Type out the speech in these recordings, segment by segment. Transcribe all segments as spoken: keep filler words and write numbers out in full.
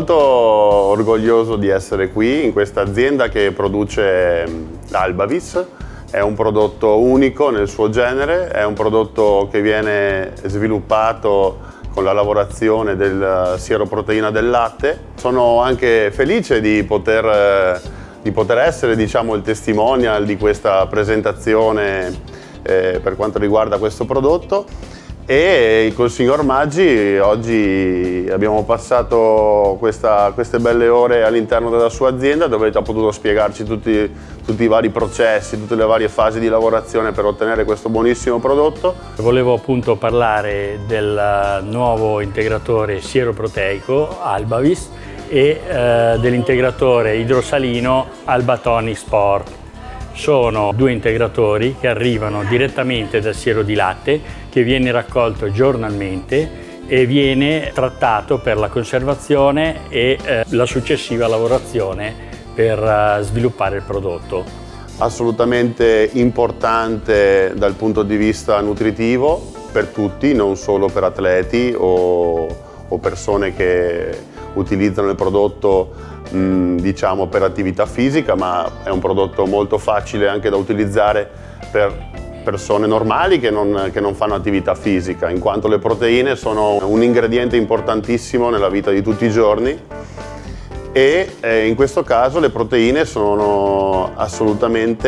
molto orgoglioso di essere qui in questa azienda che produce l'Albavis. È un prodotto unico nel suo genere, è un prodotto che viene sviluppato con la lavorazione del sieroproteina del latte. Sono anche felice di poter, di poter essere, diciamo, il testimonial di questa presentazione eh, per quanto riguarda questo prodotto. E col signor Maggi oggi abbiamo passato questa, queste belle ore all'interno della sua azienda, dove ha potuto spiegarci tutti, tutti i vari processi, tutte le varie fasi di lavorazione per ottenere questo buonissimo prodotto. Volevo appunto parlare del nuovo integratore sieroproteico Albavis e eh, dell'integratore idrosalino Albatonic Sport. Sono due integratori che arrivano direttamente dal siero di latte, che viene raccolto giornalmente e viene trattato per la conservazione e eh, la successiva lavorazione per uh, sviluppare il prodotto. Assolutamente importante dal punto di vista nutritivo per tutti, non solo per atleti o, o persone che utilizzano il prodotto mh, diciamo per attività fisica, ma è un prodotto molto facile anche da utilizzare per persone normali che non, che non fanno attività fisica, in quanto le proteine sono un ingrediente importantissimo nella vita di tutti i giorni e eh, in questo caso le proteine sono assolutamente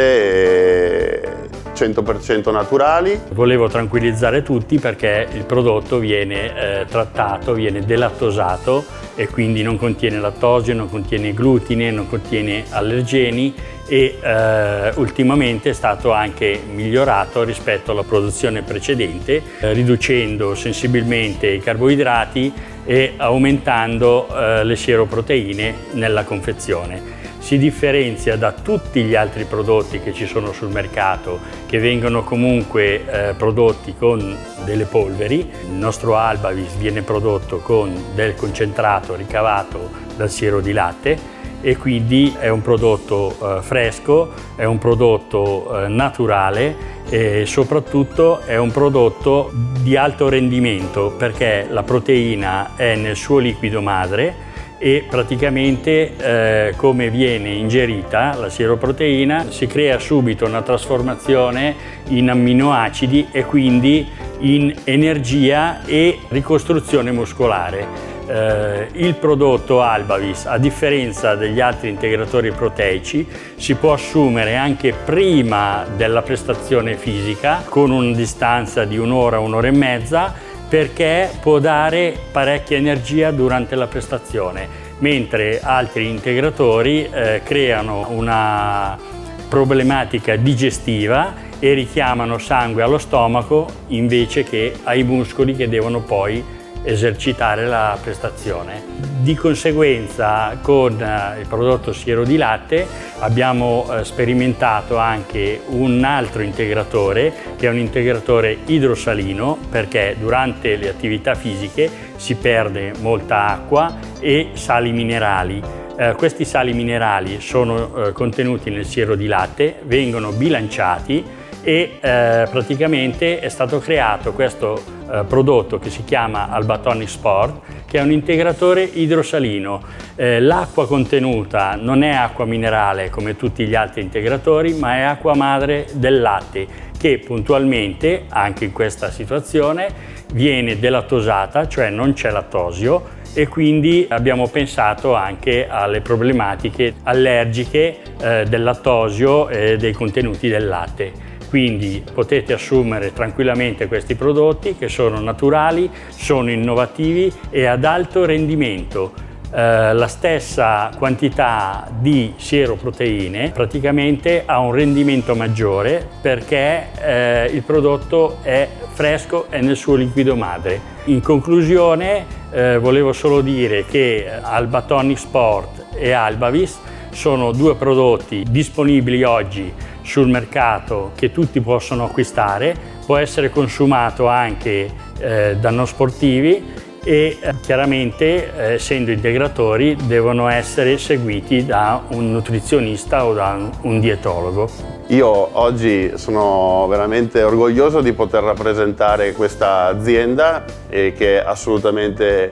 eh, cento per cento naturali. Volevo tranquillizzare tutti perché il prodotto viene eh, trattato, viene delattosato e quindi non contiene lattosio, non contiene glutine, non contiene allergeni e eh, ultimamente è stato anche migliorato rispetto alla produzione precedente, eh, riducendo sensibilmente i carboidrati e aumentando eh, le sieroproteine nella confezione. Si differenzia da tutti gli altri prodotti che ci sono sul mercato, che vengono comunque eh, prodotti con delle polveri. Il nostro Albavis viene prodotto con del concentrato ricavato dal siero di latte e quindi è un prodotto eh, fresco, è un prodotto eh, naturale e soprattutto è un prodotto di alto rendimento perché la proteina è nel suo liquido madre e praticamente eh, come viene ingerita la sieroproteina si crea subito una trasformazione in amminoacidi e quindi in energia e ricostruzione muscolare. Eh, il prodotto Albavis, a differenza degli altri integratori proteici, si può assumere anche prima della prestazione fisica con una distanza di un'ora, un'ora e mezza, perché può dare parecchia energia durante la prestazione, mentre altri integratori eh, creano una problematica digestiva e richiamano sangue allo stomaco invece che ai muscoli che devono poi esercitare la prestazione. Di conseguenza con il prodotto siero di latte abbiamo sperimentato anche un altro integratore che è un integratore idrosalino perché durante le attività fisiche si perde molta acqua e sali minerali. Eh, questi sali minerali sono eh, contenuti nel siero di latte, vengono bilanciati e eh, praticamente è stato creato questo eh, prodotto che si chiama Albatonic Sport, che è un integratore idrosalino. Eh, l'acqua contenuta non è acqua minerale come tutti gli altri integratori, ma è acqua madre del latte che puntualmente, anche in questa situazione, viene delattosata, cioè non c'è lattosio, e quindi abbiamo pensato anche alle problematiche allergiche eh, del lattosio e dei contenuti del latte. Quindi potete assumere tranquillamente questi prodotti che sono naturali, sono innovativi e ad alto rendimento. Eh, la stessa quantità di sieroproteine praticamente ha un rendimento maggiore perché eh, il prodotto è fresco e nel suo liquido madre. In conclusione eh, volevo solo dire che Albatonic Sport e Albavis sono due prodotti disponibili oggi sul mercato che tutti possono acquistare, può essere consumato anche eh, da non sportivi e eh, chiaramente eh, essendo integratori devono essere seguiti da un nutrizionista o da un, un dietologo. Io oggi sono veramente orgoglioso di poter rappresentare questa azienda e che assolutamente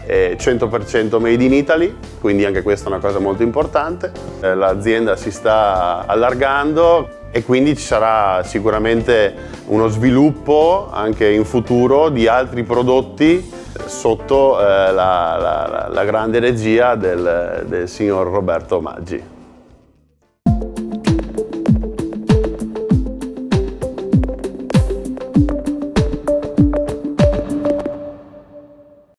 è cento per cento made in Italy, quindi anche questa è una cosa molto importante. Eh, l'azienda si sta allargando e quindi ci sarà sicuramente uno sviluppo anche in futuro di altri prodotti sotto eh, la, la, la grande regia del, del signor Roberto Maggi.